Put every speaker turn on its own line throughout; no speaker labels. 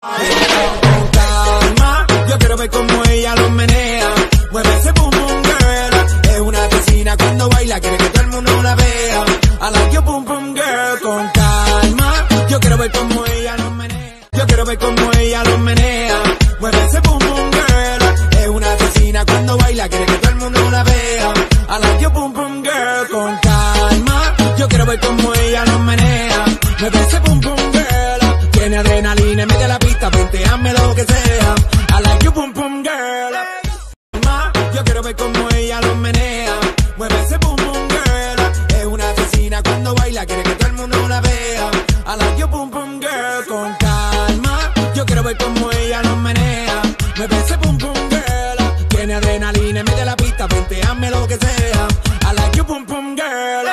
Con calma, yo quiero ver cómo ella lo menea. Mueve ese boom boom girl. Es una asesina cuando baila, quiere que todo el mundo la vea. I like your boom boom girl. Con calma, yo quiero ver cómo ella lo menea. Yo quiero ver cómo ella lo menea. Mueve ese boom boom girl. Es una asesina cuando baila, quiere que todo el mundo la vea. I like your boom boom girl. Con calma, yo quiero ver cómo ella lo menea. Mueve ese boom boom girl. Tiene adrenalina en medio de la pista, venteame lo que sea. I like your boom boom girl. Yo quiero ver cómo ella lo menea. Mueve ese boom boom girl. Es una asesina cuando baila, quiere que todo el mundo la vea. I like your boom boom girl. Con calma, yo quiero ver cómo ella lo menea. Mueve ese boom boom girl. Tiene adrenalina en medio de la pista, venteame lo que sea. I like your boom boom girl.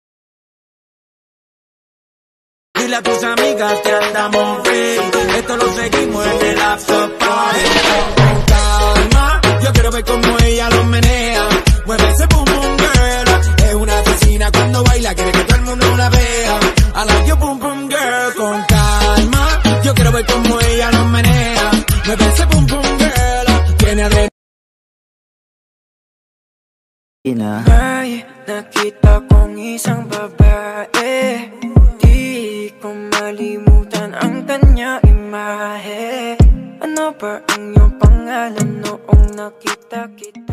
Dile a tus amigas que andamos free. Esto lo seguimos en el after party. Con calma, yo quiero ver cómo ella lo menea. Mueve ese boom boom girl. Es una asesina cuando baila, quiere que todo el mundo la vea. I like your boom boom girl. Con calma, yo quiero ver cómo ella lo menea. Mueve ese boom boom girl. Tiene adrenalina.
May nakita kong isang babae, di ko malimutan ang kanya imahe. Ano ba ang iyong pangalan noong nakita kita?